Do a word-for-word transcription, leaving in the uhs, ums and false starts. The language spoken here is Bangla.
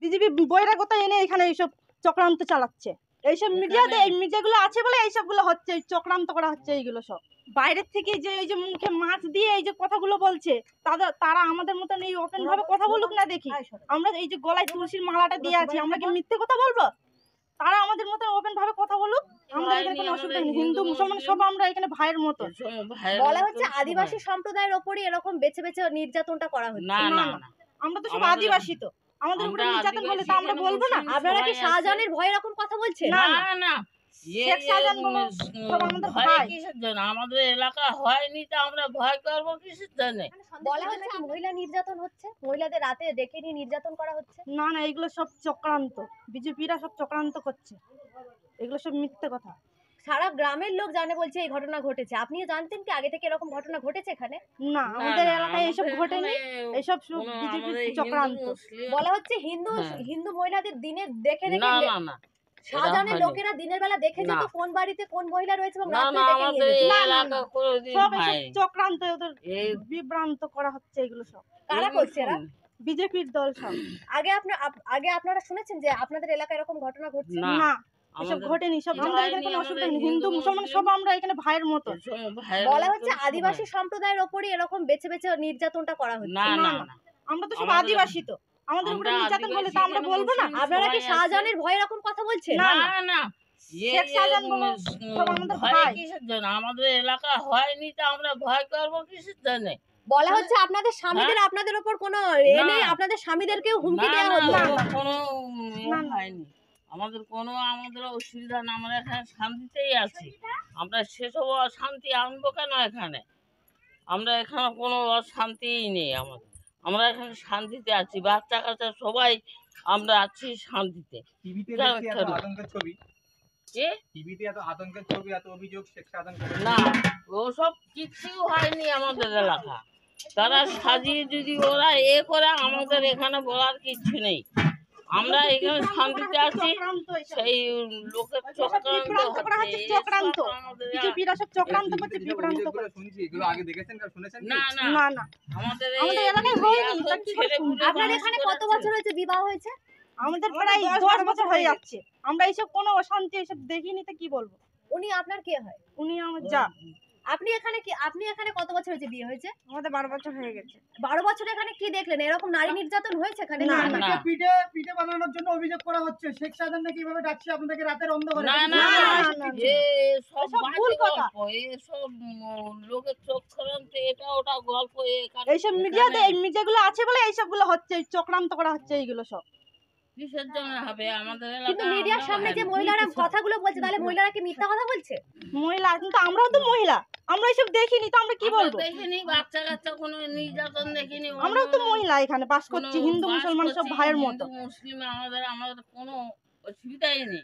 বিজেপি বহিরাগত এনে এখানে এইসব চক্রান্ত চালাচ্ছে। এইসব মিডিয়াতে এই মিডিয়াগুলো আছে বলে এইসবগুলো হচ্ছে, চক্রান্ত করা হচ্ছে এইগুলো সব। বাইরের থেকে যে এই যে মুখে মাছ দিয়ে এই যে কথাগুলো বলছে, তাদের তারা আমাদের মতন এই ওপেন ভাবে কথা বলুক না দেখি। আমরা এই যে গলায় তুলসীর মালাটা দিয়ে আছি, আমরা কি মিথ্যে কথা বলবো? তারা আমাদের মতো ওপেন ভাবে কথা বলুক, আমরা এখানে কোনো অসুবিধা নেই। হিন্দু মুসলমান সব আমরা এখানে ভাইয়ের মতো। বলা হচ্ছে আদিবাসী সম্প্রদায়ের ওপরই এরকম বেছে বেছে নির্যাতনটা করা হচ্ছে। না না না, আমরা তো সব আদিবাসী, তো আমাদের উপরে নির্যাতন হলে তো আমরা বলবো না? আপনারা কি শাহজাহানের ভয়ে এরকম কথা বলছেন? না না না, শেখ শাহজাহান বলো সব আমাদের ভাই। কিসের জন্য আমাদের এলাকা হয়নি তো আমরা ভয় করবো কিসের জন্য? বলা হচ্ছে কি মহিলা নির্যাতন হচ্ছে, মহিলাদের রাতে ডেকে নিয়ে নির্যাতন করা হচ্ছে। না না, এগুলো সব চক্রান্ত, বিজেপিরা সব চক্রান্ত করছে, এগুলো সব মিথ্যে কথা। সারা গ্রামের লোক জানে বলছে এই ঘটনা ঘটেছে। আপনিও জানতেন কি আগে থেকে এরকম ঘটনা ঘটেছে এখানে? না, আমাদের এলাকায় এইসব ঘটেনি, এইসব বিজেপির চক্রান্ত। বলা হচ্ছে হিন্দু হিন্দু মহিলাদের দিনে দেখে দেখে না না না, শাহজাহানের লোকেরা দিনের বেলা দেখে যেত কোন বাড়িতে কোন মহিলা রয়েছে এবং না রাতে না, ডেকে আমাদের নিয়ে যেত। এই এলাকা কোনোদিন সব এসব হয়নি। চক্রান্ত, ওদের এই বিভ্রান্ত করা হচ্ছে এগুলো সব। কারা করছে এরা? বিজেপির দল সব। আগে আপনার আগে আপনারা শুনেছেন যে আপনাদের এলাকায় এরকম ঘটনা ঘটছে? না, না, এসব ঘটেনি, সব আমাদের এখানে কোনো অসুবিধা নেই। হিন্দু মুসলমান সব আমরা এখানে ভাইয়ের মতো। বলা হচ্ছে আদিবাসী সম্প্রদায়ের ওপরই এরকম বেছে বেছে নির্যাতনটা করা হচ্ছে। না না না, আমরা তো সব আদিবাসী, তো আমাদের উপরে নির্যাতন হলে তো আমরা বলবো না? আপনারা কি শাহজাহানের ভয়ে এরকম কথা বলছেন? না না, শেখ শাহজাহান বলো সব আমাদের ভয় ভাই। কিসের জন্য আমাদের এলাকা হয়নি তো আমরা ভয় করবো কিসের জন্য? বলা হচ্ছে আপনাদের স্বামীদের আপনাদের উপর কোনো এ নেই, আপনাদের স্বামীদেরকেও হুমকি দেওয়া না হতো? না, কোনো ইয়ে হয়নি আমাদের, কোনো আমাদের অসুবিধা না, আমরা এখানে শান্তিতেই আছি। আমরা সেসব অশান্তি আনবো কেন এখানে? আমরা এখানে কোনো অশান্তিই নেই আমাদের, আমরা এখানে শান্তিতে আছি, বাচ্চা কাচ্চা সবাই আমরা আছি শান্তিতে। টিভিতে দেখছি এত আতঙ্কের ছবি, কি টিভিতে এত আতঙ্কের ছবি, এত অভিযোগ শেখ শাহজাহান করে। না, ওসব কিছু হয়নি আমাদের এলাকা। তারা সাজিয়ে যদি ওরা এ করে, আমাদের এখানে বলার কিছু নেই। আমরা এখানে শান্তিতে আছি, সেই লোকের চক্রান্ত হচ্ছে, চক্রান্ত আমাদের বিজেপিরা সব চক্রান্ত করছে, বিভ্রান্ত অভিযোগগুলো করছে। শুনছি, এগুলো আগে দেখেছেন না শুনেছেন? না না না না, আমাদের আমাদের এলাকায় হয়নি, তা কি করে শুনবো? আপনার এখানে কত বছর হয়েছে বিবাহ হয়েছে? আমাদের প্রায় দশ বছর হয়ে যাচ্ছে। আমরা এইসব কোনো অশান্তি এইসব দেখিনি, তো কি বলবো? উনি আপনার কে হয়? উনি আমার যা। আপনি এখানে কি আপনি এখানে কত বছর হয়েছে বিয়ে হয়েছে? আমাদের বারো বছর হয়ে গেছে। বারো বছর এখানে কি দেখলেন? এরকম নারী নির্যাতন হয়েছে এখানে? না, না। পিঠে পিঠে বানানোর জন্য অভিযোগ করা হচ্ছে শেখ শাহজাহান নাকি এভাবে ডাকছে আপনাদেরকে রাতের অন্ধকারে। না না, না, না, না, এ সব এসব বাজে ভুল কথা। গল্প, এসব উম, লোকের চক্রান্ত, এটা ওটা গল্প। এখানে এইসব মিডিয়াতে এই মিডিয়াগুলো আছে বলে এইসবগুলো হচ্ছে, চক্রান্ত করা হচ্ছে এইগুলো সব। কিসের জন্য হবে আমাদের এলাকা? কিন্তু মিডিয়ার সামনে যে মহিলারা কথাগুলো বলছে, তাহলে মহিলারা কি মিথ্যা কথা বলছে? মহিলা, কিন্তু আমরাও তো মহিলা, আমরা এইসব দেখিনি, তো আমরা কি বলবো? দেখিনি বাচ্চা কাচ্চা কোনো নির্যাতন দেখিনি। আমরাও তো মহিলা, এখানে বাস করছি, হিন্দু মুসলমান সব ভাইয়ের মতো। মুসলিম আমাদের আমাদের কোনো অসুবিধাই নেই।